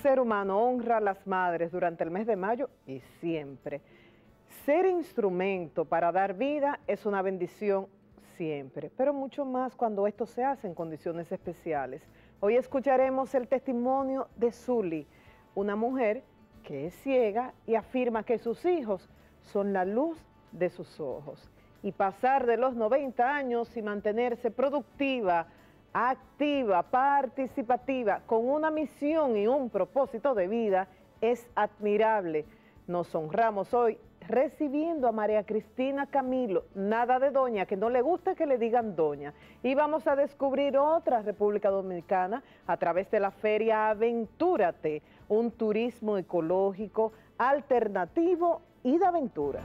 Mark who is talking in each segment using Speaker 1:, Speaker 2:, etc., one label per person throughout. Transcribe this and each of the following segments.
Speaker 1: ser humano honra a las madres durante el mes de mayo y siempre. Ser instrumento para dar vida es una bendición siempre, pero mucho más cuando esto se hace en condiciones especiales. Hoy escucharemos el testimonio de Zuli, una mujer que es ciega y afirma que sus hijos son la luz de sus ojos. Y pasar de los 90 años y mantenerse productiva, activa, participativa, con una misión y un propósito de vida es admirable. Nos honramos hoy recibiendo a María Cristina Camilo, nada de doña, que no le gusta que le digan doña. Y vamos a descubrir otra República Dominicana a través de la feria Aventúrate, un turismo ecológico, alternativo y de aventuras.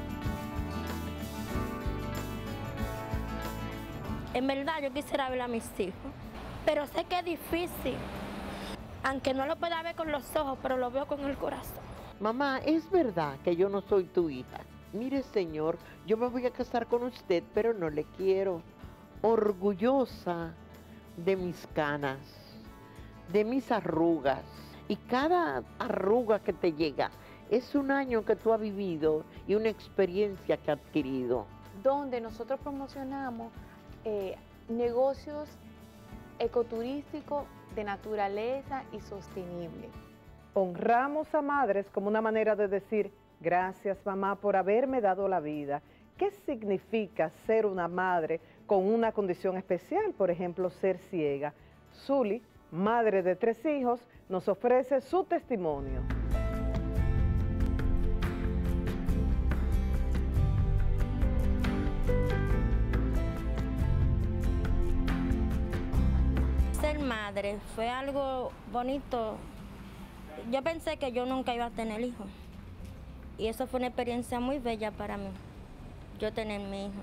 Speaker 2: En verdad yo quisiera ver a mis hijos, pero sé que es difícil, aunque no lo pueda ver con los ojos, pero lo veo con el corazón.
Speaker 3: Mamá, es verdad que yo no soy tu hija. Mire, señor, yo me voy a casar con usted, pero no le quiero. Orgullosa de mis canas, de mis arrugas. Y cada arruga que te llega es un año que tú has vivido y una experiencia que has adquirido.
Speaker 4: Donde nosotros promocionamos negocios ecoturísticos de naturaleza y sostenible.
Speaker 1: Honramos a madres como una manera de decir, gracias mamá por haberme dado la vida. ¿Qué significa ser una madre con una condición especial? Por ejemplo, ser ciega. Zuli, madre de 3 hijos, nos ofrece su testimonio.
Speaker 2: Ser madre fue algo bonito. Yo pensé que yo nunca iba a tener hijos. Y eso fue una experiencia muy bella para mí, yo tener mi hijo.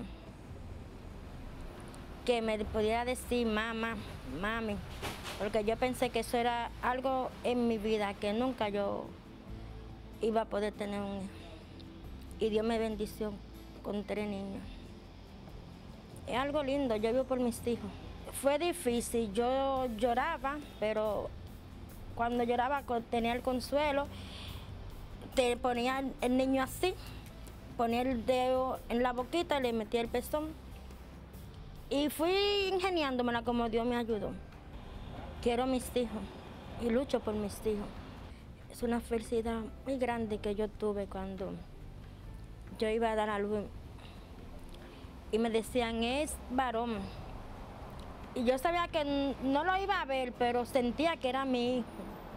Speaker 2: Que me pudiera decir mamá, mami, porque yo pensé que eso era algo en mi vida, que nunca yo iba a poder tener un hijo. Y Dios me bendició con 3 niños. Es algo lindo, yo vivo por mis hijos. Fue difícil, yo lloraba, pero cuando lloraba tenía el consuelo, te ponía el niño así, ponía el dedo en la boquita y le metía el pezón. Y fui ingeniándomela como Dios me ayudó. Quiero a mis hijos y lucho por mis hijos. Es una felicidad muy grande que yo tuve cuando yo iba a dar a luz. Y me decían, es varón. Y yo sabía que no lo iba a ver, pero sentía que era mi hijo.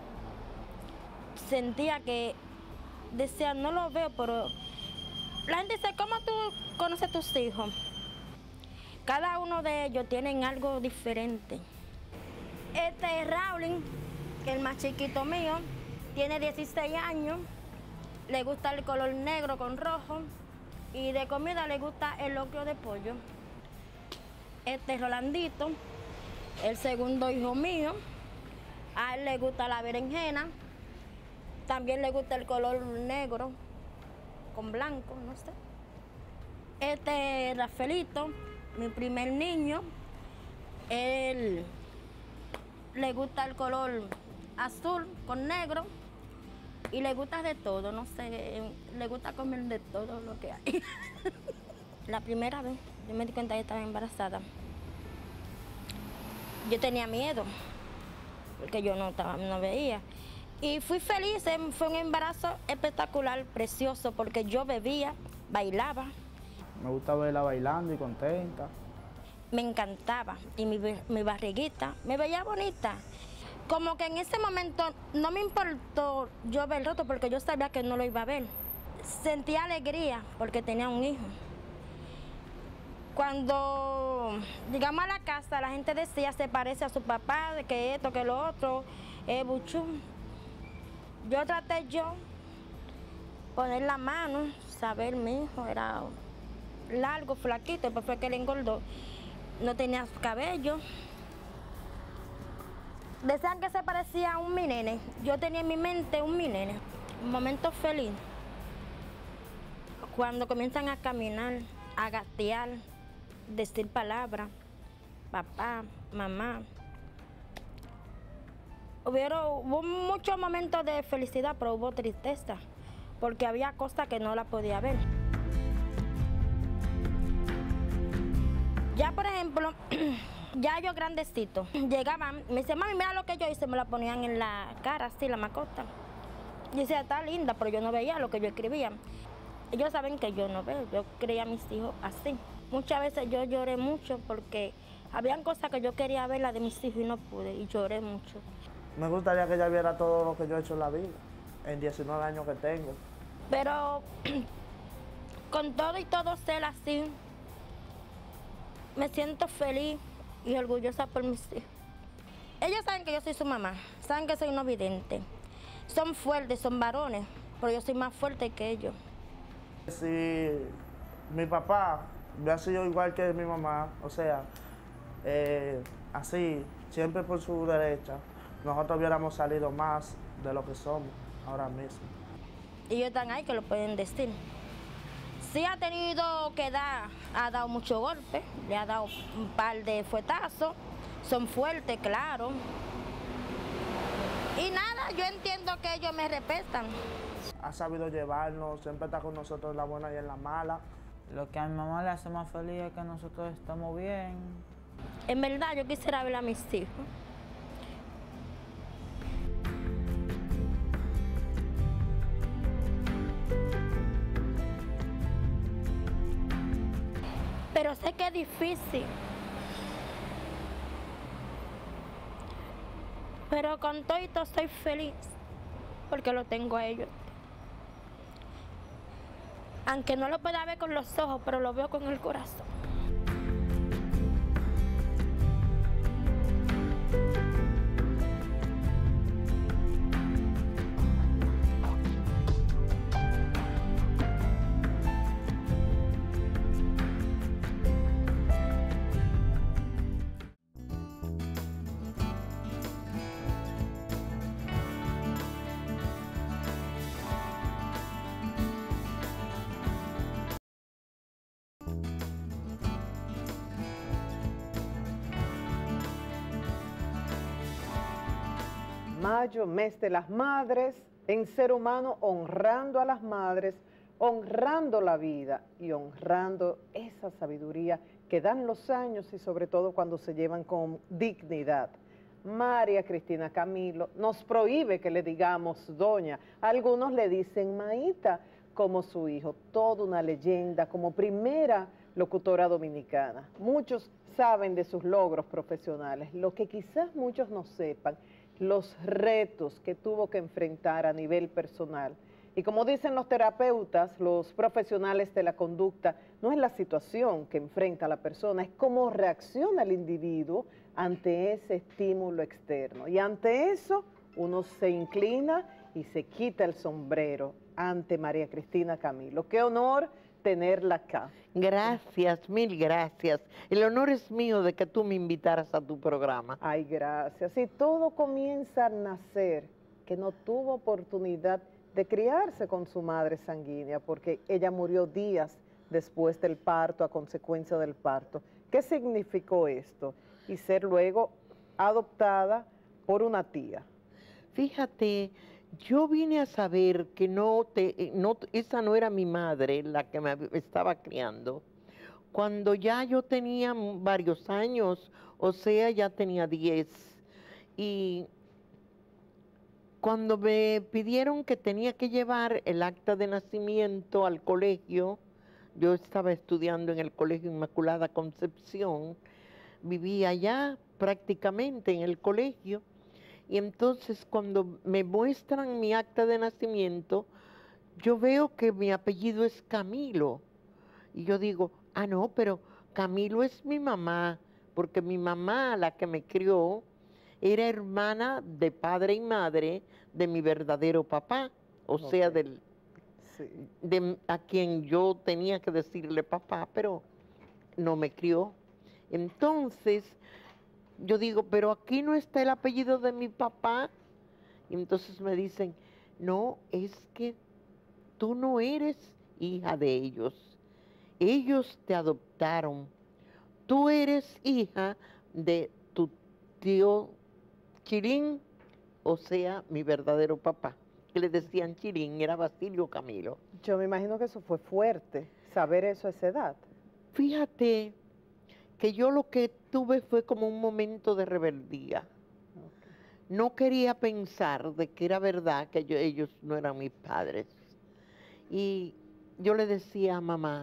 Speaker 2: Sentía que, decía, no lo veo, pero la gente dice, ¿cómo tú conoces a tus hijos? Cada uno de ellos tienen algo diferente. Este es Raulín, que es el más chiquito mío, tiene 16 años, le gusta el color negro con rojo y de comida le gusta el locrio de pollo. Este es Rolandito, el segundo hijo mío, a él le gusta la berenjena. También le gusta el color negro con blanco, no sé. Este es Rafaelito, mi primer niño. Él le gusta el color azul con negro y le gusta de todo, no sé, le gusta comer de todo lo que hay. La primera vez yo me di cuenta que estaba embarazada. Yo tenía miedo porque yo no veía. Y fui feliz, fue un embarazo espectacular, precioso, porque yo bebía, bailaba.
Speaker 5: Me gusta verla bailando y contenta.
Speaker 2: Me encantaba y mi barriguita me veía bonita. Como que en ese momento no me importó yo ver el roto porque yo sabía que no lo iba a ver. Sentía alegría porque tenía un hijo. Cuando llegamos a la casa, la gente decía, se parece a su papá, de que esto, que lo otro, buchú. Yo traté poner la mano, saber, mi hijo era largo, flaquito, después fue que le engordó. No tenía cabello. Decían que se parecía a un mi nene. Yo tenía en mi mente un mi nene. Un momento feliz. Cuando comienzan a caminar, a gatear, decir palabras, papá, mamá. Hubo muchos momentos de felicidad, pero hubo tristeza, porque había cosas que no la podía ver. Ya, por ejemplo, ya yo grandecito, llegaban, me decían, mami, mira lo que yo hice, me la ponían en la cara, así, la mascota. Y decía, está linda, pero yo no veía lo que yo escribía. Ellos saben que yo no veo, yo creía a mis hijos así. Muchas veces yo lloré mucho porque habían cosas que yo quería ver, la de mis hijos, y no pude, y lloré mucho.
Speaker 5: Me gustaría que ella viera todo lo que yo he hecho en la vida, en 19 años que tengo.
Speaker 2: Pero con todo y todo ser así, me siento feliz y orgullosa por mis hijos. Ellos saben que yo soy su mamá, saben que soy no vidente. Son fuertes, son varones, pero yo soy más fuerte que ellos.
Speaker 5: Si mi papá hubiera sido igual que mi mamá, o sea, así, siempre por su derecha, nosotros hubiéramos salido más de lo que somos ahora mismo.
Speaker 2: Y ellos están ahí que lo pueden decir. Sí ha tenido que dar, ha dado muchos golpes, le ha dado un par de fuetazos, son fuertes, claro. Y nada, yo entiendo que ellos me respetan.
Speaker 5: Ha sabido llevarnos, siempre está con nosotros en la buena y en la mala.
Speaker 6: Lo que a mi mamá le hace más feliz es que nosotros estamos bien.
Speaker 2: En verdad, yo quisiera ver a mis hijos. Pero sé que es difícil. Pero con todo esto estoy feliz porque lo tengo a ellos. Aunque no lo pueda ver con los ojos, pero lo veo con el corazón.
Speaker 1: Mayo, mes de las madres, en Ser Humano, honrando a las madres, honrando la vida y honrando esa sabiduría que dan los años y sobre todo cuando se llevan con dignidad. María Cristina Camilo nos prohíbe que le digamos doña, algunos le dicen maíta como su hijo, toda una leyenda como primera locutora dominicana. Muchos saben de sus logros profesionales, lo que quizás muchos no sepan, los retos que tuvo que enfrentar a nivel personal. Y como dicen los terapeutas, los profesionales de la conducta, no es la situación que enfrenta la persona, es cómo reacciona el individuo ante ese estímulo externo. Y ante eso, uno se inclina y se quita el sombrero ante María Cristina Camilo. Qué honor tenerla acá.
Speaker 3: Gracias, mil gracias. El honor es mío de que tú me invitaras a tu programa.
Speaker 1: Ay, gracias. Y todo comienza a nacer, que no tuvo oportunidad de criarse con su madre sanguínea, porque ella murió días después del parto, a consecuencia del parto. ¿Qué significó esto? Y ser luego adoptada por una tía.
Speaker 3: Fíjate, yo vine a saber que esa no era mi madre la que me estaba criando, cuando ya yo tenía varios años, o sea, ya tenía 10. Y cuando me pidieron que tenía que llevar el acta de nacimiento al colegio, yo estaba estudiando en el Colegio Inmaculada Concepción, vivía allá prácticamente en el colegio, y entonces cuando me muestran mi acta de nacimiento, yo veo que mi apellido es Camilo. Y yo digo, ah, no, pero Camilo es mi mamá, porque mi mamá, la que me crió, era hermana de padre y madre de mi verdadero papá, o sea, a quien yo tenía que decirle papá, pero no me crió. Entonces, yo digo, pero aquí no está el apellido de mi papá. Y entonces me dicen, no, es que tú no eres hija de ellos. Ellos te adoptaron. Tú eres hija de tu tío Chirín o sea, mi verdadero papá, que le decían Chilín, era Basilio Camilo.
Speaker 1: Yo me imagino que eso fue fuerte, saber eso a esa edad.
Speaker 3: Fíjate que yo lo que tuve fue como un momento de rebeldía. No quería pensar de que era verdad que ellos no eran mis padres. Y yo le decía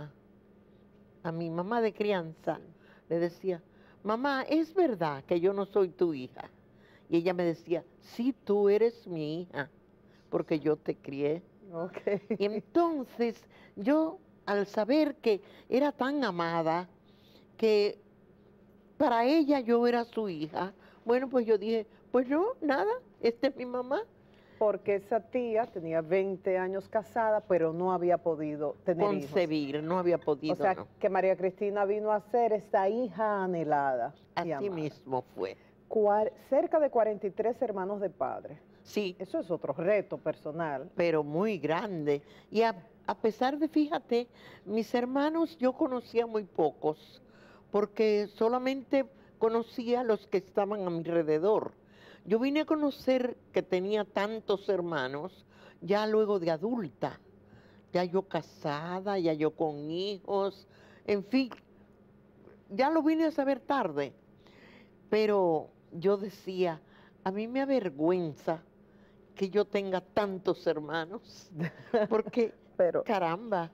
Speaker 3: a mi mamá de crianza, le decía, mamá, ¿es verdad que yo no soy tu hija? Y ella me decía, sí, tú eres mi hija, porque yo te crié.
Speaker 1: Okay.
Speaker 3: Y entonces yo, al saber que era tan amada, que para ella yo era su hija, bueno, pues yo dije, pues no, nada, esta es mi mamá.
Speaker 1: Porque esa tía tenía 20 años casada, pero no había podido tener
Speaker 3: Concebir, no había podido.
Speaker 1: O sea,
Speaker 3: no.
Speaker 1: que María Cristina vino a ser esta hija anhelada. y
Speaker 3: Así
Speaker 1: amada.
Speaker 3: mismo fue.
Speaker 1: Cerca de 43 hermanos de padre.
Speaker 3: Sí,
Speaker 1: Eso es otro reto personal.
Speaker 3: pero muy grande. Y a pesar de, fíjate, mis hermanos yo conocía muy pocos, porque solamente conocía a los que estaban a mi alrededor. Yo vine a conocer que tenía tantos hermanos ya luego de adulta, ya yo casada, ya yo con hijos, en fin, ya lo vine a saber tarde. Pero yo decía, a mí me avergüenza que yo tenga tantos hermanos, porque,
Speaker 1: Pero,
Speaker 3: caramba,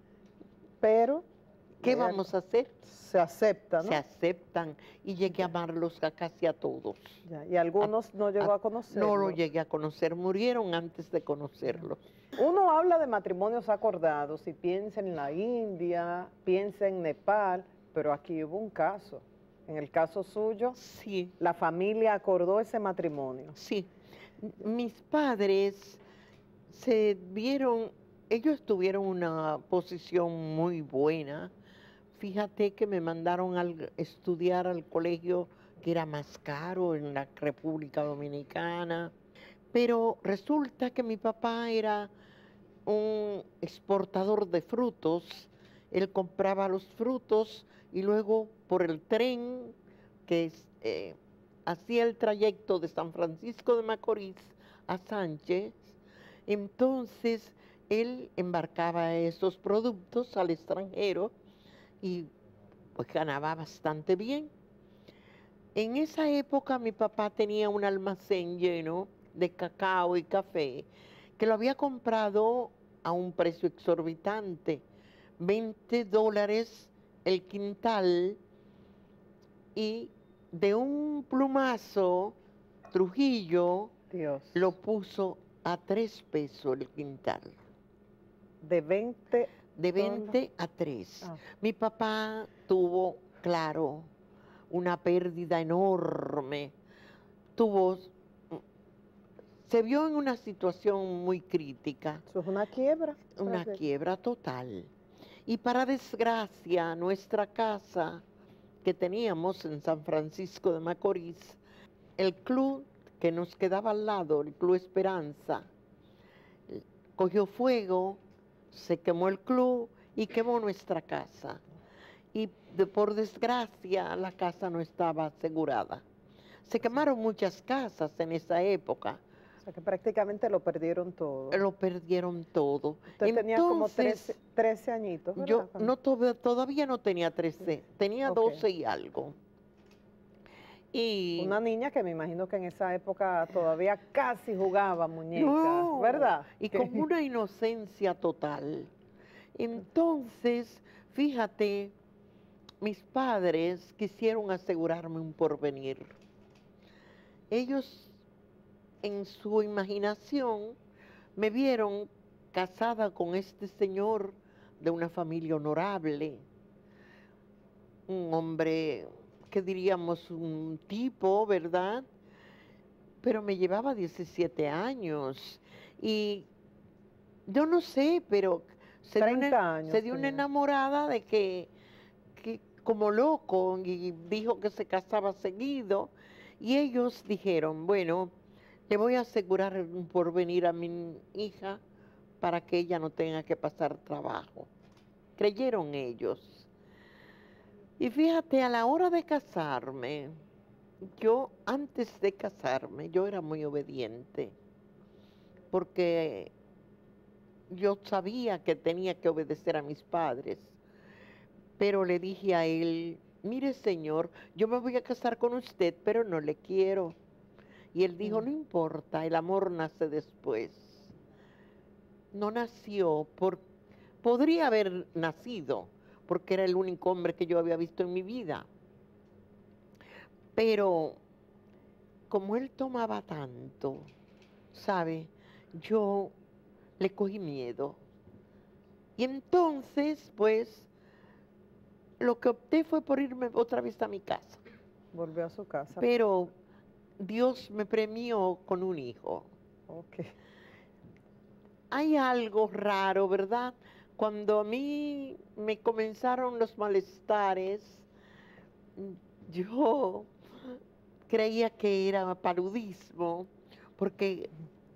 Speaker 1: pero
Speaker 3: ¿qué vamos a hacer?
Speaker 1: se acepta, ¿no?
Speaker 3: Se aceptan y llegué a amarlos a casi a todos.
Speaker 1: Ya, y algunos no llegó a conocer.
Speaker 3: No lo llegué a conocer, murieron antes de conocerlos.
Speaker 1: Uno habla de matrimonios acordados y piensa en la India, piensa en Nepal, pero aquí hubo un caso. En el caso suyo,
Speaker 3: Sí,
Speaker 1: la familia acordó ese matrimonio.
Speaker 3: sí. Mis padres se vieron, ellos tuvieron una posición muy buena. Fíjate que me mandaron a estudiar al colegio que era más caro en la República Dominicana, pero resulta que mi papá era un exportador de frutos. Él compraba los frutos y luego por el tren que hacía el trayecto de San Francisco de Macorís a Sánchez, entonces él embarcaba esos productos al extranjero y pues ganaba bastante bien. En esa época mi papá tenía un almacén lleno de cacao y café que lo había comprado a un precio exorbitante, $20 el quintal, y de un plumazo Trujillo
Speaker 1: Dios.
Speaker 3: lo puso a 3 pesos el quintal.
Speaker 1: De 20.
Speaker 3: De 20 a 3.
Speaker 1: Ah.
Speaker 3: Mi papá tuvo, claro, una pérdida enorme. Se vio en una situación muy crítica,
Speaker 1: Eso es una quiebra.
Speaker 3: una quiebra total. Y para desgracia, nuestra casa que teníamos en San Francisco de Macorís, el club que nos quedaba al lado, el Club Esperanza, cogió fuego, se quemó el club y quemó nuestra casa. Y por desgracia la casa no estaba asegurada. Se quemaron muchas casas en esa época.
Speaker 1: O sea que prácticamente lo perdieron todo.
Speaker 3: Lo perdieron todo.
Speaker 1: Usted tenía como
Speaker 3: Entonces,
Speaker 1: 13 añitos, ¿verdad?
Speaker 3: yo no, todavía no tenía 13, tenía
Speaker 1: Ok.
Speaker 3: 12 y algo. Y
Speaker 1: Una niña que me imagino que en esa época todavía casi jugaba muñecas,
Speaker 3: no,
Speaker 1: ¿verdad?
Speaker 3: y
Speaker 1: Que-
Speaker 3: con una inocencia total. Entonces, fíjate, mis padres quisieron asegurarme un porvenir. Ellos, en su imaginación, me vieron casada con este señor de una familia honorable, un hombre, que diríamos, un tipo, ¿verdad? Pero me llevaba 17 años y yo no sé, pero se dio
Speaker 1: 30 años
Speaker 3: se dio una
Speaker 1: tenía.
Speaker 3: enamorada de que como loco, y dijo que se casaba seguido, y ellos dijeron, bueno, le voy a asegurar un porvenir a mi hija para que ella no tenga que pasar trabajo. Creyeron ellos. Y fíjate, a la hora de casarme, yo antes de casarme, yo era muy obediente, porque yo sabía que tenía que obedecer a mis padres, pero le dije a él, mire señor, yo me voy a casar con usted, pero no le quiero. Y él dijo, no importa, el amor nace después. No nació, podría haber nacido, porque era el único hombre que yo había visto en mi vida. Pero como él tomaba tanto, ¿sabe? Yo le cogí miedo. Y entonces, pues, lo que opté fue por irme otra vez a mi casa.
Speaker 1: Volvió a su casa.
Speaker 3: Pero Dios me premió con un hijo.
Speaker 1: Ok.
Speaker 3: Hay algo raro, ¿verdad? Cuando a mí me comenzaron los malestares, yo creía que era paludismo, porque,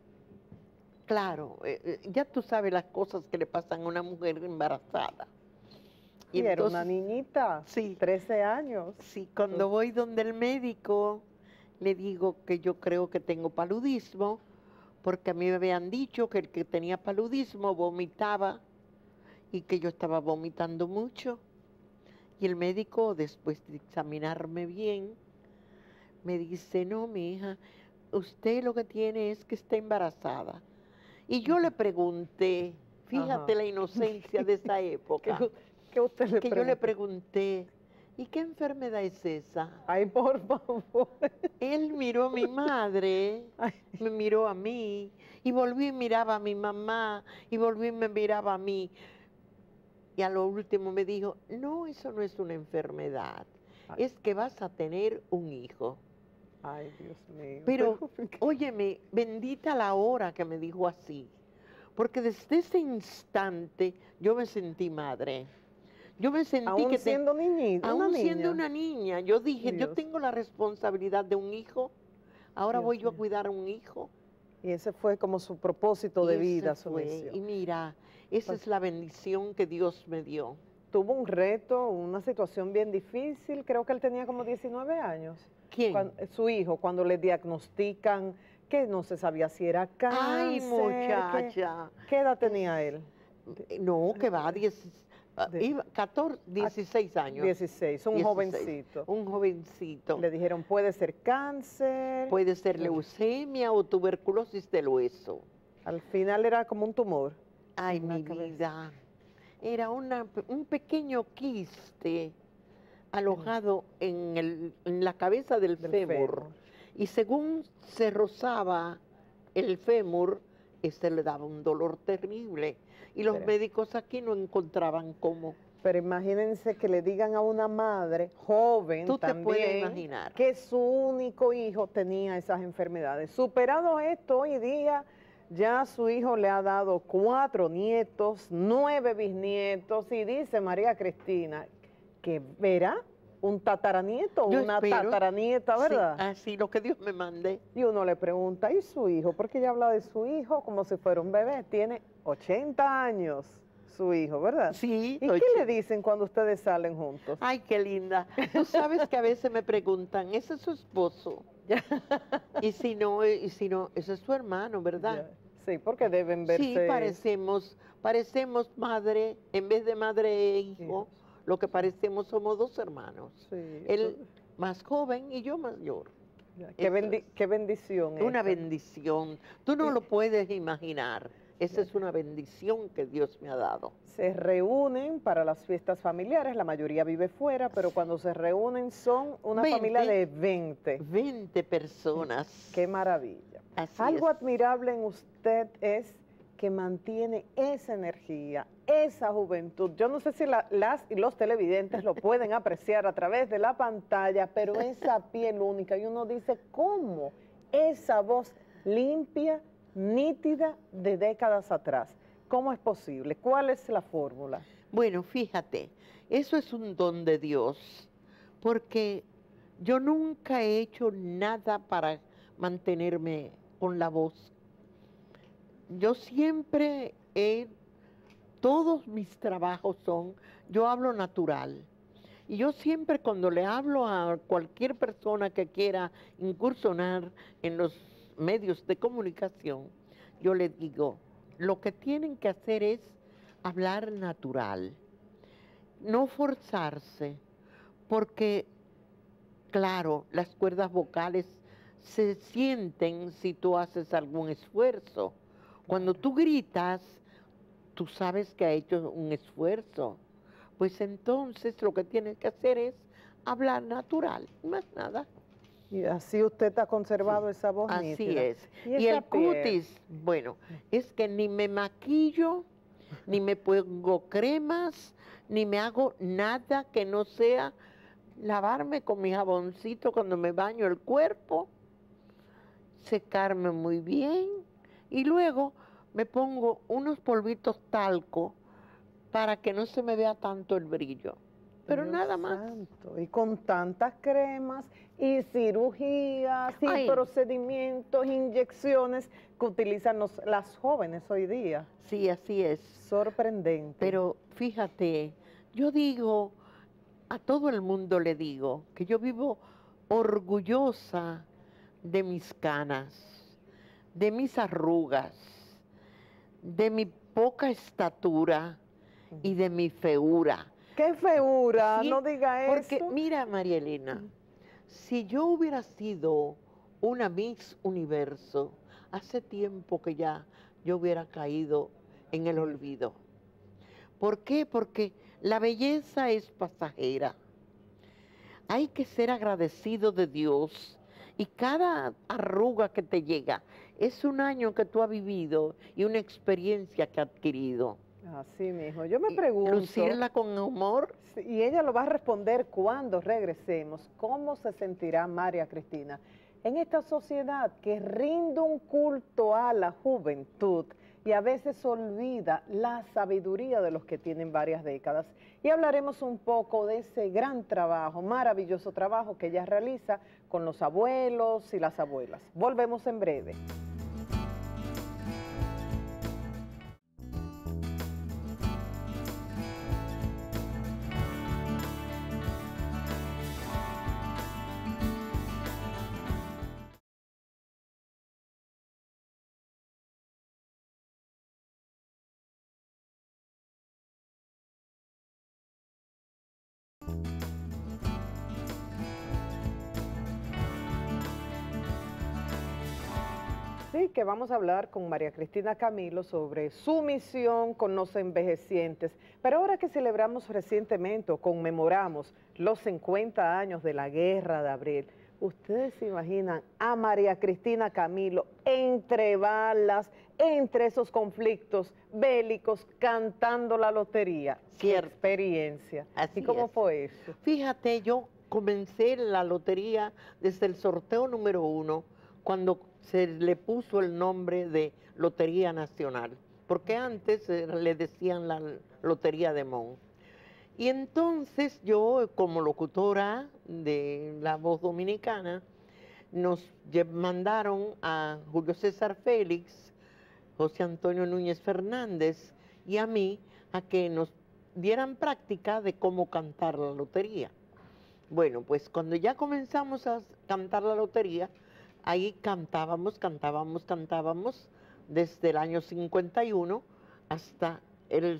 Speaker 3: claro, ya tú sabes las cosas que le pasan a una mujer embarazada.
Speaker 1: Y era una niñita,
Speaker 3: sí,
Speaker 1: 13 años.
Speaker 3: Sí, cuando voy donde el médico, le digo que yo creo que tengo paludismo, porque a mí me habían dicho que el que tenía paludismo vomitaba y que yo estaba vomitando mucho. Y el médico, después de examinarme bien, me dice, no, mi hija, usted lo que tiene es que está embarazada. Y yo le pregunté, fíjate la inocencia de esa época,
Speaker 1: ¿Qué usted le
Speaker 3: que
Speaker 1: preguntó?
Speaker 3: yo le pregunté, ¿y qué enfermedad es esa?
Speaker 1: Ay, por favor.
Speaker 3: Él miró a mi madre, me miró a mí, y volví y miraba a mi mamá, y volví y me miraba a mí. Y a lo último me dijo, no, eso no es una enfermedad, es que vas a tener un hijo.
Speaker 1: Ay, Dios mío.
Speaker 3: Pero, óyeme, bendita la hora que me dijo así, porque desde ese instante yo me sentí madre. Yo me sentí
Speaker 1: aún
Speaker 3: que
Speaker 1: siendo niñita,
Speaker 3: aún
Speaker 1: una
Speaker 3: siendo
Speaker 1: niña.
Speaker 3: una niña, yo dije, yo
Speaker 1: Dios.
Speaker 3: tengo la responsabilidad de un hijo, ahora
Speaker 1: Dios
Speaker 3: voy yo a
Speaker 1: mío.
Speaker 3: cuidar a un hijo.
Speaker 1: Y ese fue como su propósito de
Speaker 3: Y
Speaker 1: vida,
Speaker 3: ese
Speaker 1: su
Speaker 3: fue.
Speaker 1: misión.
Speaker 3: Y mira, esa
Speaker 1: Pues-
Speaker 3: es la bendición que Dios me dio.
Speaker 1: Tuvo un reto, una situación bien difícil, creo que él tenía como 19 años.
Speaker 3: ¿Quién?
Speaker 1: Su hijo, cuando le diagnostican que no se sabía si era cáncer.
Speaker 3: Ay, muchacha.
Speaker 1: ¿Qué edad tenía él?
Speaker 3: No, que va, 14, 16 años.
Speaker 1: 16, un
Speaker 3: 16,
Speaker 1: jovencito.
Speaker 3: Un jovencito.
Speaker 1: Le dijeron, puede ser cáncer.
Speaker 3: Puede ser leucemia o tuberculosis del hueso.
Speaker 1: Al final era como un tumor.
Speaker 3: Ay,
Speaker 1: en la
Speaker 3: mi
Speaker 1: cabeza.
Speaker 3: vida. Era un pequeño quiste alojado en la cabeza del fémur. Y según se rozaba el fémur, ese le daba un dolor terrible. Y los
Speaker 1: Pero-
Speaker 3: médicos aquí no encontraban cómo.
Speaker 1: Pero imagínense que le digan a una madre joven
Speaker 3: Tú te
Speaker 1: también
Speaker 3: puedes imaginar.
Speaker 1: que su único hijo tenía esas enfermedades. Superado esto, hoy día ya su hijo le ha dado 4 nietos, 9 bisnietos y dice María Cristina que verá un tataranieto o
Speaker 3: Yo
Speaker 1: una
Speaker 3: espero.
Speaker 1: tataranieta, ¿verdad?
Speaker 3: Sí, así, lo que Dios me mande.
Speaker 1: Y uno le pregunta, ¿y su hijo? Porque ella habla de su hijo como si fuera un bebé. Tiene 80 años su hijo, ¿verdad?
Speaker 3: Sí.
Speaker 1: ¿Y qué le dicen cuando ustedes salen juntos?
Speaker 3: Ay, qué linda. Tú sabes que a veces me preguntan, ¿ese es su esposo? y si no, ese es su hermano, ¿verdad?
Speaker 1: Ya. Sí, porque deben verse.
Speaker 3: Sí, parecemos madre, en vez de madre e hijo,
Speaker 1: Hijos.
Speaker 3: lo que parecemos somos 2 hermanos.
Speaker 1: Sí,
Speaker 3: Él más joven y yo mayor.
Speaker 1: ya.
Speaker 3: eso es.
Speaker 1: Qué bendición.
Speaker 3: Una
Speaker 1: esta.
Speaker 3: bendición. Tú no lo puedes imaginar. Esa es una bendición que Dios me ha dado.
Speaker 1: Se reúnen para las fiestas familiares, la mayoría vive fuera, pero cuando se reúnen son una
Speaker 3: 20.
Speaker 1: familia de 20.
Speaker 3: 20 personas.
Speaker 1: Qué maravilla.
Speaker 3: Así
Speaker 1: Algo
Speaker 3: es.
Speaker 1: admirable en usted es que mantiene esa energía, esa juventud. Yo no sé si las y los televidentes lo pueden apreciar a través de la pantalla, pero esa piel única, y uno dice, ¿cómo? Esa voz limpia, nítida de décadas atrás. ¿Cómo es posible? ¿Cuál es la fórmula?
Speaker 3: Bueno, fíjate, eso es un don de Dios, porque yo nunca he hecho nada para mantenerme con la voz. Yo siempre todos mis trabajos yo hablo natural. Y yo siempre cuando le hablo a cualquier persona que quiera incursionar en los medios de comunicación, yo le digo, lo que tienen que hacer es hablar natural, no forzarse, porque, claro, las cuerdas vocales se sienten si tú haces algún esfuerzo. Cuando tú gritas, tú sabes que ha hecho un esfuerzo. Pues entonces lo que tienes que hacer es hablar natural, más nada.
Speaker 1: Y así usted ha conservado esa voz
Speaker 3: Así
Speaker 1: nítida.
Speaker 3: es.
Speaker 1: Y
Speaker 3: Y
Speaker 1: esa
Speaker 3: el
Speaker 1: piel.
Speaker 3: cutis, bueno, es que ni me maquillo, ni me pongo cremas, ni me hago nada que no sea lavarme con mi jaboncito cuando me baño el cuerpo, secarme muy bien y luego me pongo unos polvitos talco para que no se me vea tanto el brillo. Pero
Speaker 1: Dios
Speaker 3: nada más.
Speaker 1: santo, y con tantas cremas y cirugías y
Speaker 3: Ay.
Speaker 1: procedimientos, inyecciones que utilizan las jóvenes hoy día.
Speaker 3: Sí, así es.
Speaker 1: Sorprendente.
Speaker 3: Pero fíjate, yo digo, a todo el mundo le digo que yo vivo orgullosa de mis canas, de mis arrugas, de mi poca estatura y de mi feura.
Speaker 1: ¡Qué feura!
Speaker 3: Sí,
Speaker 1: No diga
Speaker 3: porque
Speaker 1: eso.
Speaker 3: mira, María Elena, si yo hubiera sido una Miss Universo, hace tiempo que ya yo hubiera caído en el olvido. ¿Por qué? Porque la belleza es pasajera. Hay que ser agradecido de Dios y cada arruga que te llega es un año que tú has vivido y una experiencia que has adquirido.
Speaker 1: Así mismo. Yo me
Speaker 3: Y
Speaker 1: pregunto,
Speaker 3: lucirla con humor.
Speaker 1: sí, y ella lo va a responder cuando regresemos, ¿cómo se sentirá María Cristina en esta sociedad que rinde un culto a la juventud y a veces olvida la sabiduría de los que tienen varias décadas? Y hablaremos un poco de ese gran trabajo, maravilloso trabajo que ella realiza con los abuelos y las abuelas. Volvemos en breve. Sí, que vamos a hablar con María Cristina Camilo sobre su misión con los envejecientes. Pero ahora que celebramos recientemente o conmemoramos los 50 años de la Guerra de Abril, ¿ustedes se imaginan a María Cristina Camilo entre balas, entre esos conflictos bélicos, cantando la lotería? ¡Qué
Speaker 3: Cierto.
Speaker 1: experiencia!
Speaker 3: Así
Speaker 1: ¿Y cómo
Speaker 3: es.
Speaker 1: fue eso?
Speaker 3: Fíjate, yo comencé la lotería desde el sorteo número 1, cuando se le puso el nombre de Lotería Nacional, porque antes le decían la Lotería de Mon. Y entonces yo, como locutora de La Voz Dominicana, nos mandaron a Julio César Félix, José Antonio Núñez Fernández y a mí a que nos dieran práctica de cómo cantar la lotería. Bueno, pues cuando ya comenzamos a cantar la lotería, ahí cantábamos desde el año 51 hasta el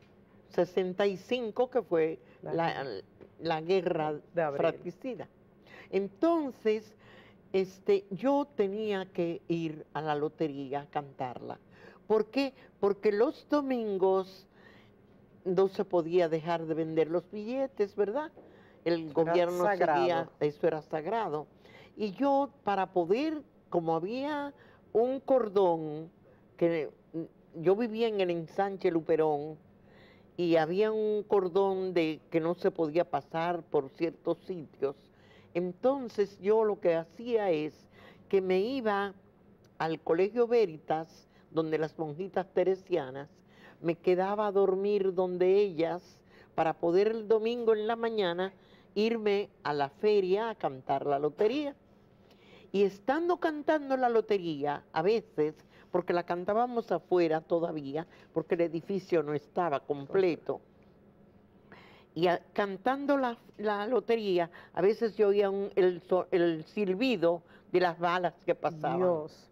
Speaker 3: 65, que fue la guerra
Speaker 1: de Abril.
Speaker 3: fratricida. Entonces, yo tenía que ir a la lotería a cantarla. ¿Por qué? Porque los domingos no se podía dejar de vender los billetes, ¿verdad? El gobierno seguía, eso era sagrado. Y yo, para poder, como había un cordón, que yo vivía en el ensanche Luperón, y había un cordón que no se podía pasar por ciertos sitios, entonces yo lo que hacía es que me iba al Colegio Veritas, donde las monjitas teresianas, me quedaba a dormir donde ellas, para poder el domingo en la mañana irme a la feria a cantar la lotería. Y estando cantando la lotería, a veces, porque la cantábamos afuera todavía, porque el edificio no estaba completo, Y cantando la lotería, a veces yo oía el silbido de las balas que pasaban.
Speaker 1: Dios,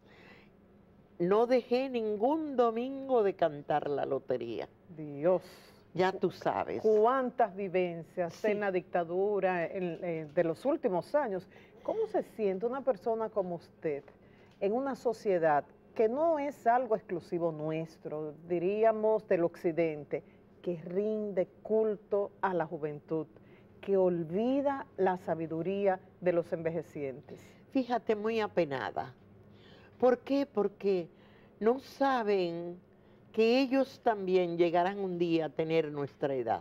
Speaker 3: No dejé ningún domingo de cantar la lotería.
Speaker 1: Dios.
Speaker 3: Ya tú sabes.
Speaker 1: ¿Cuántas vivencias
Speaker 3: Sí.
Speaker 1: en la dictadura de los últimos años? ¿Cómo se siente una persona como usted en una sociedad que no es algo exclusivo nuestro, diríamos del occidente, que rinde culto a la juventud, que olvida la sabiduría de los envejecientes?
Speaker 3: Fíjate, muy apenada. ¿Por qué? Porque no saben que ellos también llegarán un día a tener nuestra edad.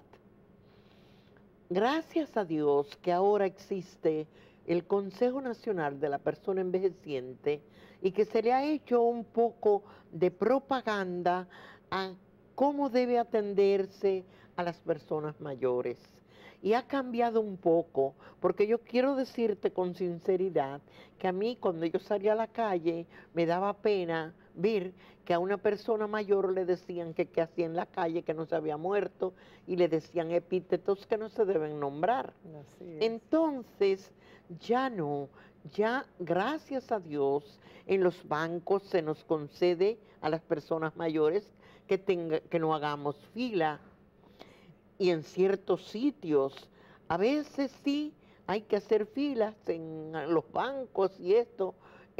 Speaker 3: Gracias a Dios que ahora existe el Consejo Nacional de la Persona Envejeciente y que se le ha hecho un poco de propaganda a cómo debe atenderse a las personas mayores. Y ha cambiado un poco, porque yo quiero decirte con sinceridad que a mí cuando yo salía a la calle me daba pena ver que a una persona mayor le decían que qué hacía en la calle, que no se había muerto, y le decían epítetos que no se deben nombrar.
Speaker 1: Así es.
Speaker 3: Entonces, ya no, ya gracias a Dios, en los bancos se nos concede a las personas mayores que no hagamos fila. Y en ciertos sitios, a veces sí hay que hacer filas en los bancos y esto,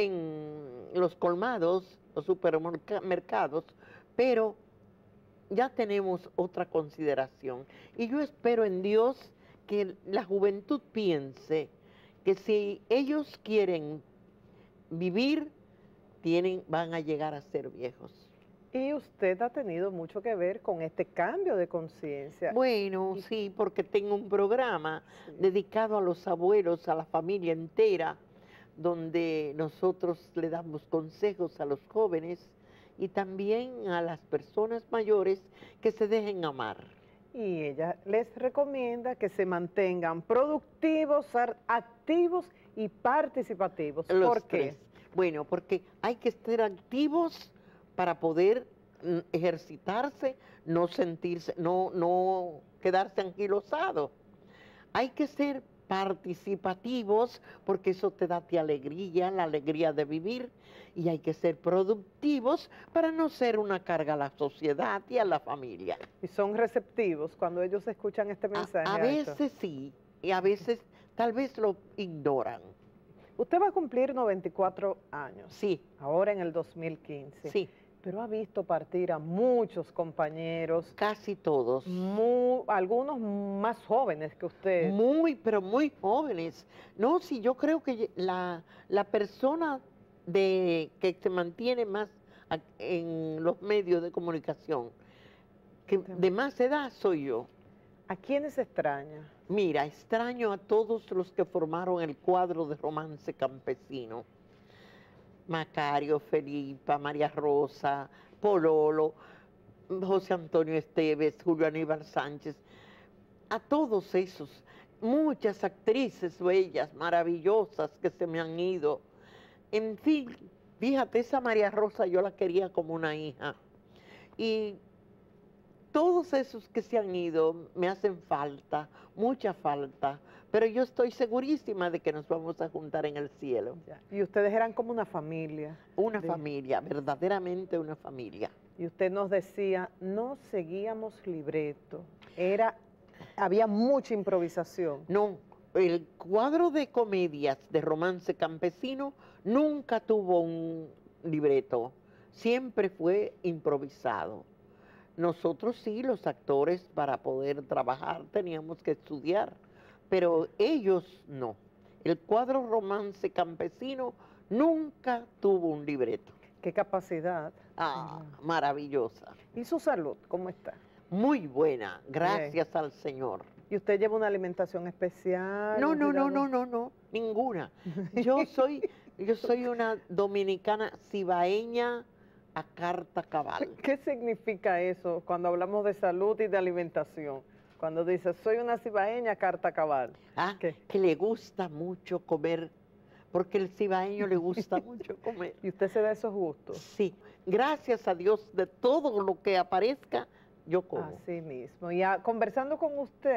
Speaker 3: en los colmados, los supermercados, pero ya tenemos otra consideración. Y yo espero en Dios que la juventud piense que si ellos quieren vivir, van a llegar a ser viejos.
Speaker 1: Y usted ha tenido mucho que ver con este cambio de conciencia.
Speaker 3: Bueno, sí, porque tengo un programa
Speaker 1: Sí.
Speaker 3: dedicado a los abuelos, a la familia entera, donde nosotros le damos consejos a los jóvenes y también a las personas mayores que se dejen amar.
Speaker 1: Y ella les recomienda que se mantengan productivos, activos y participativos.
Speaker 3: Los
Speaker 1: ¿Por qué?
Speaker 3: tres. Bueno, porque hay que estar activos para poder ejercitarse, no sentirse, no quedarse anquilosado. Hay que ser participativos porque eso te da alegría, la alegría de vivir, y hay que ser productivos para no ser una carga a la sociedad y a la familia.
Speaker 1: Y son receptivos cuando ellos escuchan este mensaje.
Speaker 3: A veces sí, y a veces tal vez lo ignoran.
Speaker 1: Usted va a cumplir 94 años.
Speaker 3: Sí,
Speaker 1: Ahora en el 2015.
Speaker 3: sí,
Speaker 1: Pero ha visto partir a muchos compañeros,
Speaker 3: casi todos.
Speaker 1: algunos más jóvenes que usted.
Speaker 3: Pero muy jóvenes. No, sí, yo creo que la persona que se mantiene más en los medios de comunicación, que de más edad soy yo.
Speaker 1: ¿A quiénes extraña?
Speaker 3: Mira, extraño a todos los que formaron el cuadro de Romance Campesino. Macario, Felipa, María Rosa, Pololo, José Antonio Esteves, Julio Aníbal Sánchez, a todos esos, muchas actrices bellas, maravillosas que se me han ido. En fin, fíjate, esa María Rosa yo la quería como una hija. Y todos esos que se han ido me hacen falta, mucha falta, pero yo estoy segurísima de que nos vamos a juntar en el cielo.
Speaker 1: Ya. Y ustedes eran como una familia.
Speaker 3: Una familia, verdaderamente una familia.
Speaker 1: Y usted nos decía, no seguíamos libreto. Había mucha improvisación.
Speaker 3: No, el cuadro de comedias de Romance Campesino nunca tuvo un libreto, siempre fue improvisado. Nosotros sí, los actores, para poder trabajar teníamos que estudiar, pero ellos no. El cuadro Romance Campesino nunca tuvo un libreto.
Speaker 1: ¿Qué capacidad?
Speaker 3: Maravillosa.
Speaker 1: ¿Y su salud? ¿Cómo está?
Speaker 3: Muy buena, gracias al Señor.
Speaker 1: ¿Y usted lleva una alimentación especial?
Speaker 3: No,
Speaker 1: un cuidado?
Speaker 3: no, ninguna. Yo soy una dominicana cibaeña a carta cabal.
Speaker 1: ¿Qué significa eso cuando hablamos de salud y de alimentación? Cuando dice, soy una cibaeña carta cabal. ¿Qué?
Speaker 3: Que le gusta mucho comer, porque el cibaeño le gusta mucho comer.
Speaker 1: ¿Y usted se da esos gustos?
Speaker 3: Sí, gracias a Dios de todo lo que aparezca, yo como.
Speaker 1: Así mismo. Y conversando con usted,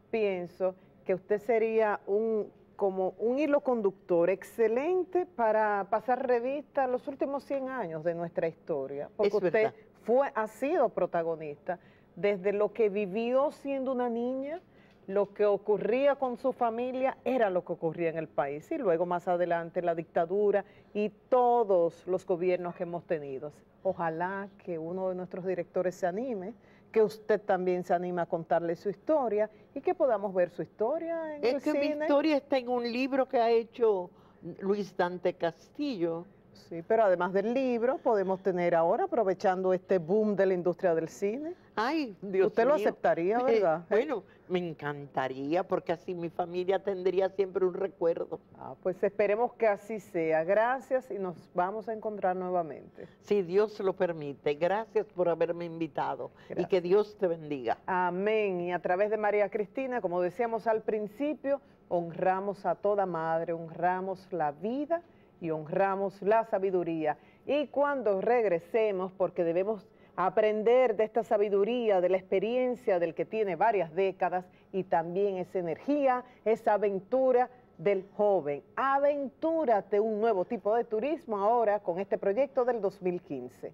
Speaker 1: pienso que usted sería como un hilo conductor excelente para pasar revista a los últimos 100 años de nuestra historia, porque
Speaker 3: Es
Speaker 1: usted
Speaker 3: verdad.
Speaker 1: ha sido protagonista desde lo que vivió siendo una niña, lo que ocurría con su familia, era lo que ocurría en el país, y luego más adelante la dictadura y todos los gobiernos que hemos tenido. Ojalá que uno de nuestros directores se anime, que usted también se anime a contarle su historia y que podamos ver su historia en el
Speaker 3: Es que mi
Speaker 1: cine.
Speaker 3: historia está en un libro que ha hecho Luis Dante Castillo.
Speaker 1: Sí, pero además del libro, podemos tener ahora, aprovechando este boom de la industria del cine.
Speaker 3: Ay, Dios
Speaker 1: Usted lo
Speaker 3: mío.
Speaker 1: aceptaría, ¿verdad?
Speaker 3: Bueno, me encantaría porque así mi familia tendría siempre un recuerdo.
Speaker 1: Pues esperemos que así sea. Gracias y nos vamos a encontrar nuevamente.
Speaker 3: Si Dios lo permite. Gracias por haberme invitado y
Speaker 1: Gracias.
Speaker 3: que Dios te bendiga.
Speaker 1: Amén. Y a través de María Cristina, como decíamos al principio, honramos a toda madre, honramos la vida y honramos la sabiduría. Y cuando regresemos, porque debemos aprender de esta sabiduría, de la experiencia del que tiene varias décadas y también esa energía, esa aventura del joven. Aventúrate un nuevo tipo de turismo ahora con este proyecto del 2015.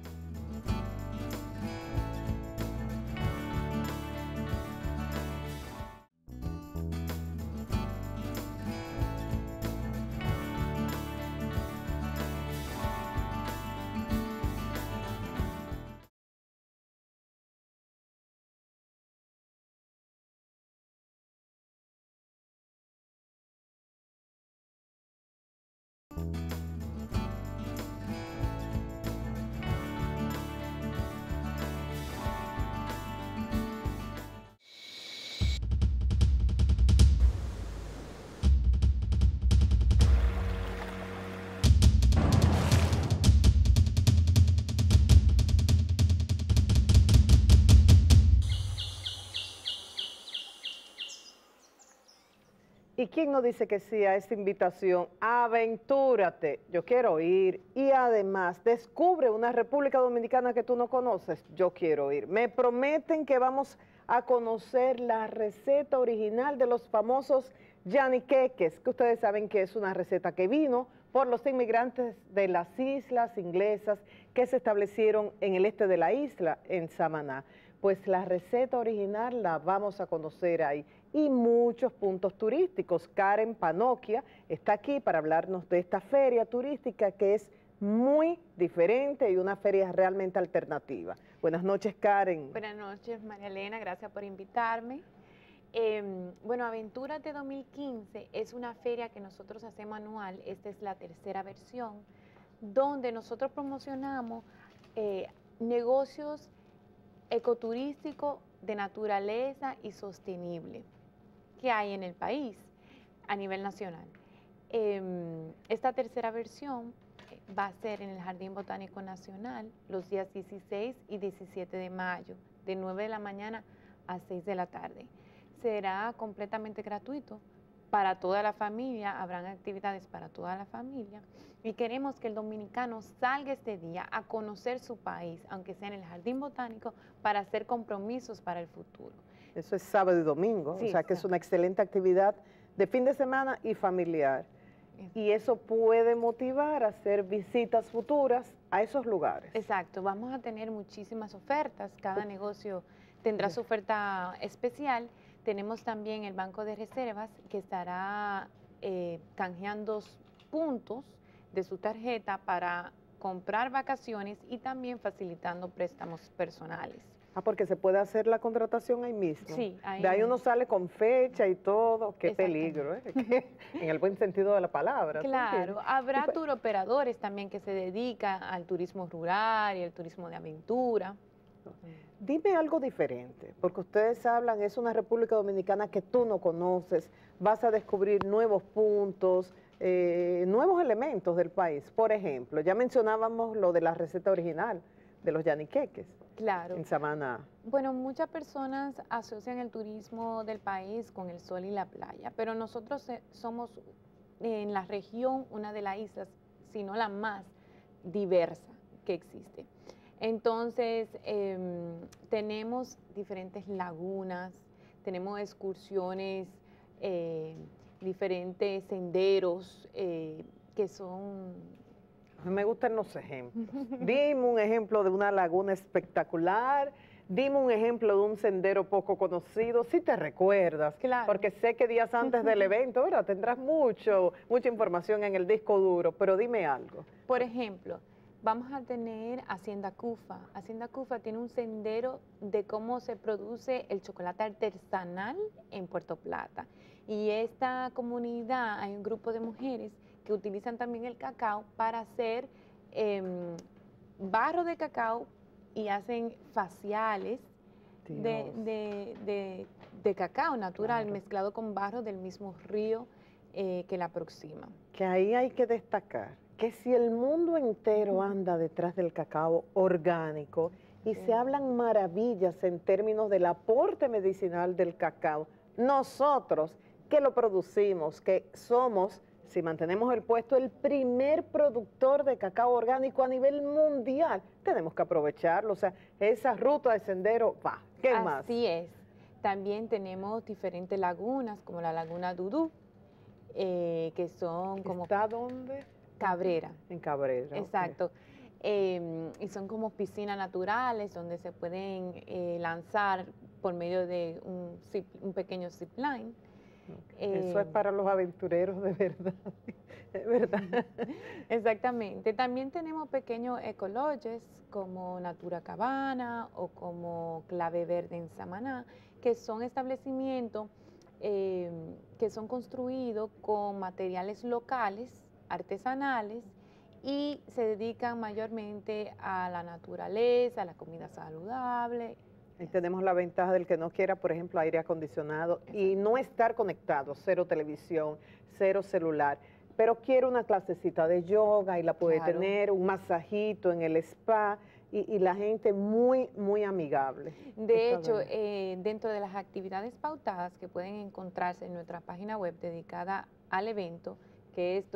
Speaker 1: ¿Y quién no dice que sí a esta invitación? Aventúrate, yo quiero ir. Y además, descubre una República Dominicana que tú no conoces, yo quiero ir. Me prometen que vamos a conocer la receta original de los famosos yaniqueques, que ustedes saben que es una receta que vino por los inmigrantes de las islas inglesas que se establecieron en el este de la isla, en Samaná. Pues la receta original la vamos a conocer ahí. Y muchos puntos turísticos. Karen Panoquia está aquí para hablarnos de esta feria turística que es muy diferente y una feria realmente alternativa. Buenas noches, Karen.
Speaker 4: Buenas noches, María Elena, gracias por invitarme. Bueno, Aventúrate 2015 es una feria que nosotros hacemos anual, esta es la tercera versión, donde nosotros promocionamos negocios ecoturísticos de naturaleza y sostenible que hay en el país a nivel nacional. Esta tercera versión va a ser en el Jardín Botánico Nacional los días 16 y 17 de mayo, de 9 de la mañana a 6 de la tarde. Será completamente gratuito para toda la familia, habrán actividades para toda la familia y queremos que el dominicano salga este día a conocer su país, aunque sea en el Jardín Botánico, para hacer compromisos para el futuro.
Speaker 1: Eso es sábado y domingo,
Speaker 4: Sí,
Speaker 1: o sea que es
Speaker 4: exacto.
Speaker 1: una excelente actividad de fin de semana y familiar. Y eso puede motivar a hacer visitas futuras a esos lugares.
Speaker 4: Exacto, vamos a tener muchísimas ofertas, cada negocio tendrá su oferta especial. Tenemos también el Banco de Reservas que estará canjeando puntos de su tarjeta para comprar vacaciones y también facilitando préstamos personales.
Speaker 1: Porque se puede hacer la contratación ahí mismo.
Speaker 4: Sí, ahí
Speaker 1: de ahí
Speaker 4: mismo.
Speaker 1: uno sale con fecha y todo. Qué
Speaker 4: Exactamente.
Speaker 1: peligro, ¿eh? En el buen sentido de la palabra. ¿tú
Speaker 4: Claro,
Speaker 1: entiendes?
Speaker 4: habrá
Speaker 1: Y pues,
Speaker 4: turoperadores también que se dedican al turismo rural y al turismo de aventura.
Speaker 1: dime algo diferente, porque ustedes hablan, es una República Dominicana que tú no conoces, vas a descubrir nuevos puntos, nuevos elementos del país. Por ejemplo, ya mencionábamos lo de la receta original de los yaniqueques
Speaker 4: Claro.
Speaker 1: en Samaná.
Speaker 4: Bueno, muchas personas asocian el turismo del país con el sol y la playa, pero nosotros somos en la región una de las islas, si no la más diversa que existe. Entonces, tenemos diferentes lagunas, tenemos excursiones, diferentes senderos que son...
Speaker 1: A mí me gustan los ejemplos. Dime un ejemplo de una laguna espectacular, dime un ejemplo de un sendero poco conocido, si te recuerdas,
Speaker 4: Claro.
Speaker 1: porque sé que días antes del evento, ¿verdad? Tendrás mucha información en el disco duro, pero dime algo.
Speaker 4: Por ejemplo, vamos a tener Hacienda Cufa. Hacienda Cufa tiene un sendero de cómo se produce el chocolate artesanal en Puerto Plata. Y esta comunidad, hay un grupo de mujeres que utilizan también el cacao para hacer barro de cacao y hacen faciales de cacao natural,
Speaker 1: Claro.
Speaker 4: mezclado con barro del mismo río que la aproxima.
Speaker 1: Que ahí hay que destacar que si el mundo entero anda detrás del cacao orgánico y se hablan maravillas en términos del aporte medicinal del cacao, nosotros que lo producimos, que somos, si mantenemos el puesto, el primer productor de cacao orgánico a nivel mundial, tenemos que aprovecharlo. O sea, esa ruta de sendero, va, ¿qué más?
Speaker 4: Así es. También tenemos diferentes lagunas, como la laguna Dudú, que son como
Speaker 1: ¿Está dónde?
Speaker 4: Cabrera.
Speaker 1: En Cabrera. ok.
Speaker 4: Exacto. Y son como piscinas naturales donde se pueden lanzar por medio de un pequeño zipline.
Speaker 1: Eso es para los aventureros de verdad. Es verdad.
Speaker 4: Exactamente. También tenemos pequeños ecolodges como Natura Cabana o como Clave Verde en Samaná, que son establecimientos que son construidos con materiales locales, artesanales, y se dedican mayormente a la naturaleza, a la comida saludable.
Speaker 1: Y tenemos la ventaja del que no quiera, por ejemplo, aire acondicionado y no estar conectado, cero televisión, cero celular. Pero quiero una clasecita de yoga y la puede
Speaker 4: Claro.
Speaker 1: tener, un masajito en el spa y la gente muy, muy amigable.
Speaker 4: De
Speaker 1: Está
Speaker 4: hecho,
Speaker 1: bien.
Speaker 4: dentro de las actividades pautadas que pueden encontrarse en nuestra página web dedicada al evento, que es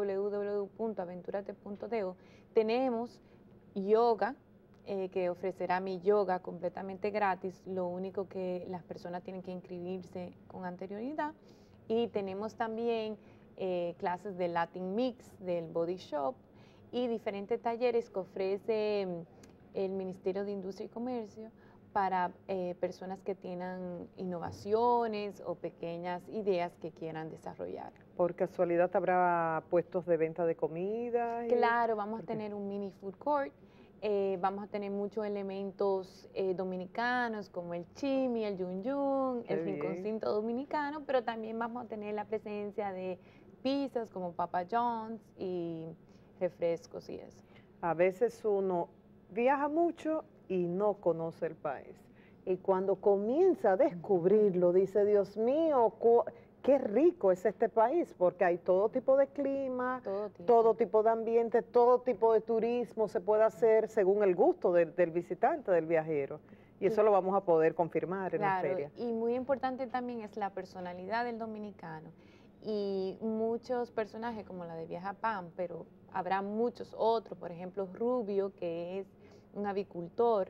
Speaker 4: www.aventurate.do, tenemos yoga, que ofrecerá mi yoga completamente gratis. Lo único que las personas tienen que inscribirse con anterioridad. Y tenemos también clases de Latin Mix, del Body Shop, y diferentes talleres que ofrece el Ministerio de Industria y Comercio para personas que tengan innovaciones o pequeñas ideas que quieran desarrollar.
Speaker 1: ¿Por casualidad habrá puestos de venta de comida?
Speaker 4: Claro, vamos a
Speaker 1: ¿Por qué?
Speaker 4: tener un mini food court, vamos a tener muchos elementos dominicanos como el chimi, el yun yun,
Speaker 1: Qué
Speaker 4: el
Speaker 1: bien.
Speaker 4: rinconcito dominicano, pero también vamos a tener la presencia de pizzas como Papa John's y refrescos y eso.
Speaker 1: A veces uno viaja mucho y no conoce el país. Y cuando comienza a descubrirlo, dice, Dios mío, qué rico es este país, porque hay todo tipo de clima, todo tipo de ambiente, todo tipo de turismo se puede hacer según el gusto del visitante, del viajero. Y eso lo vamos a poder confirmar en la
Speaker 4: Claro,
Speaker 1: feria.
Speaker 4: y muy importante también es la personalidad del dominicano. Y muchos personajes como la de Viaja Pan, pero habrá muchos otros, por ejemplo Rubio, que es un avicultor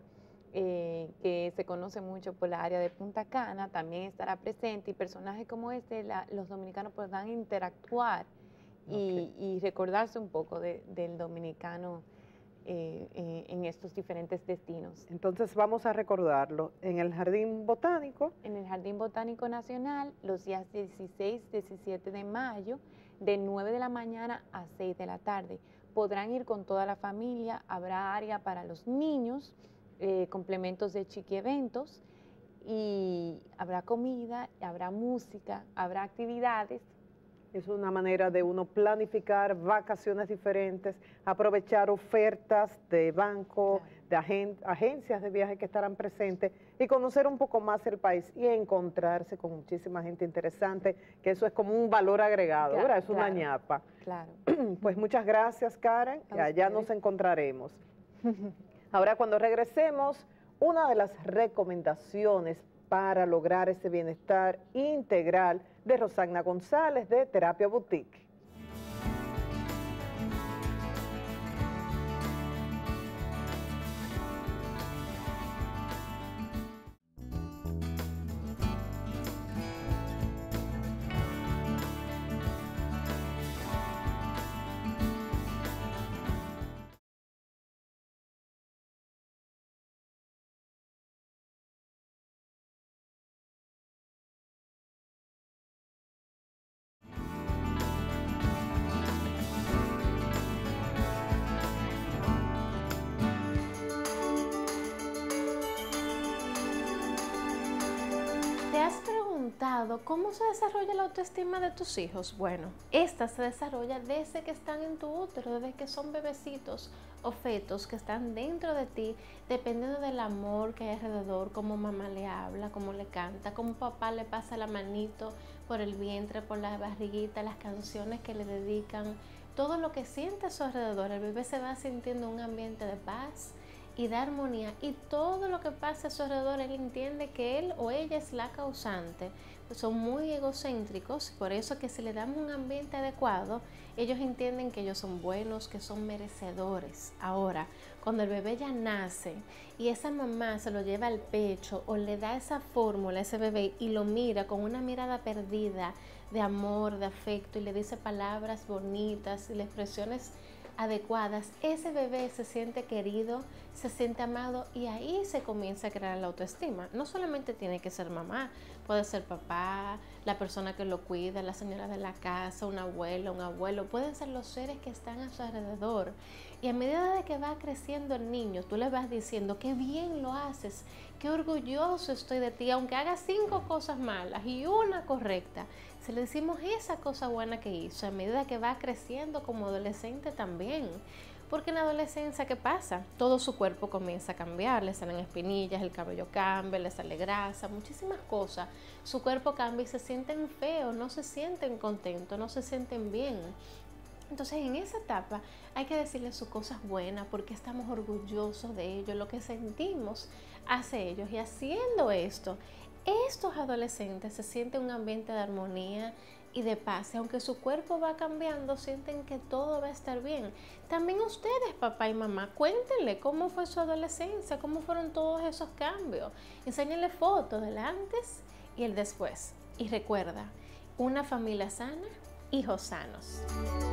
Speaker 4: que se conoce mucho por la área de Punta Cana, también estará presente, y personajes como este, los dominicanos podrán interactuar y recordarse un poco del dominicano en estos diferentes destinos.
Speaker 1: Entonces vamos a recordarlo en el Jardín Botánico.
Speaker 4: En el Jardín Botánico Nacional, los días 16, 17 de mayo, de 9 de la mañana a 6 de la tarde. Podrán ir con toda la familia, habrá área para los niños, complementos de chiqui eventos, y habrá comida, habrá música, habrá actividades.
Speaker 1: Es una manera de uno planificar vacaciones diferentes, aprovechar ofertas de banco, de agencias de viaje que estarán presentes y conocer un poco más el país y encontrarse con muchísima gente interesante, que eso es como un valor agregado,
Speaker 4: Claro,
Speaker 1: ¿verdad? Es una
Speaker 4: claro.
Speaker 1: ñapa.
Speaker 4: Claro.
Speaker 1: Pues muchas gracias, Karen,
Speaker 4: A
Speaker 1: allá
Speaker 4: ustedes.
Speaker 1: nos encontraremos. Ahora, cuando regresemos, una de las recomendaciones para lograr ese bienestar integral de Rosagna González de Terapia Boutique.
Speaker 7: preguntado cómo se desarrolla la autoestima de tus hijos. Bueno, esta se desarrolla desde que están en tu útero, desde que son bebecitos o fetos que están dentro de ti, dependiendo del amor que hay alrededor, cómo mamá le habla, cómo le canta, cómo papá le pasa la manito por el vientre, por la barriguita, las canciones que le dedican, todo lo que siente a su alrededor. El bebé se va sintiendo un ambiente de paz y de armonía, y todo lo que pasa a su alrededor, él entiende que él o ella es la causante. Pues son muy egocéntricos, por eso que si le damos un ambiente adecuado, ellos entienden que ellos son buenos, que son merecedores. Ahora, cuando el bebé ya nace y esa mamá se lo lleva al pecho o le da esa fórmula a ese bebé y lo mira con una mirada perdida de amor, de afecto, y le dice palabras bonitas y las expresiones adecuadas, ese bebé se siente querido, se siente amado, y ahí se comienza a crear la autoestima. No solamente tiene que ser mamá, puede ser papá, la persona que lo cuida, la señora de la casa, una abuela, un abuelo, pueden ser los seres que están a su alrededor. Y a medida de que va creciendo el niño, tú le vas diciendo qué bien lo haces, qué orgulloso estoy de ti, aunque hagas 5 cosas malas y una correcta. Si le decimos esa cosa buena que hizo, a medida que va creciendo como adolescente también. Porque en la adolescencia, ¿qué pasa? Todo su cuerpo comienza a cambiar, le salen espinillas, el cabello cambia, le sale grasa, muchísimas cosas. Su cuerpo cambia y se sienten feos, no se sienten contentos, no se sienten bien. Entonces, en esa etapa hay que decirles sus cosas buenas, porque estamos orgullosos de ellos, lo que sentimos hacia ellos. Y haciendo esto, estos adolescentes se sienten un ambiente de armonía y de paz, y aunque su cuerpo va cambiando, sienten que todo va a estar bien. También ustedes, papá y mamá, cuéntenle cómo fue su adolescencia, cómo fueron todos esos cambios. Enséñenle fotos del antes y el después. Y recuerda, una familia sana, hijos sanos.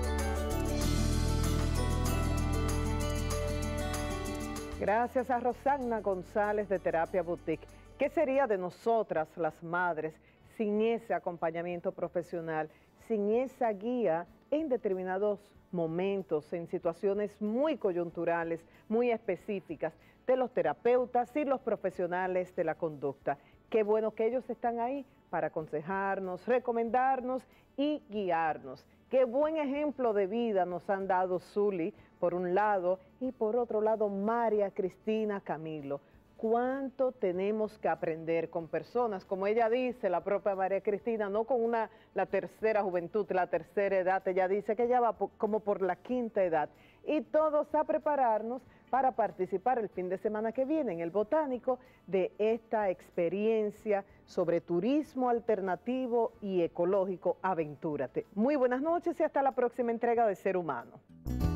Speaker 1: Gracias a Rosagna González de Terapia Boutique. ¿Qué sería de nosotras, las madres, sin ese acompañamiento profesional, sin esa guía en determinados momentos, en situaciones muy coyunturales, muy específicas, de los terapeutas y los profesionales de la conducta? Qué bueno que ellos están ahí para aconsejarnos, recomendarnos y guiarnos. Qué buen ejemplo de vida nos han dado Zuli, por un lado, y por otro lado, María Cristina Camilo. ¿Cuánto tenemos que aprender con personas, como ella dice, la propia María Cristina, no con la tercera juventud, la tercera edad? Ella dice que ya va como por la 5ª edad. Y todos a prepararnos para participar el fin de semana que viene en el Botánico de esta experiencia sobre turismo alternativo y ecológico. Aventúrate. Muy buenas noches y hasta la próxima entrega de Ser Humano.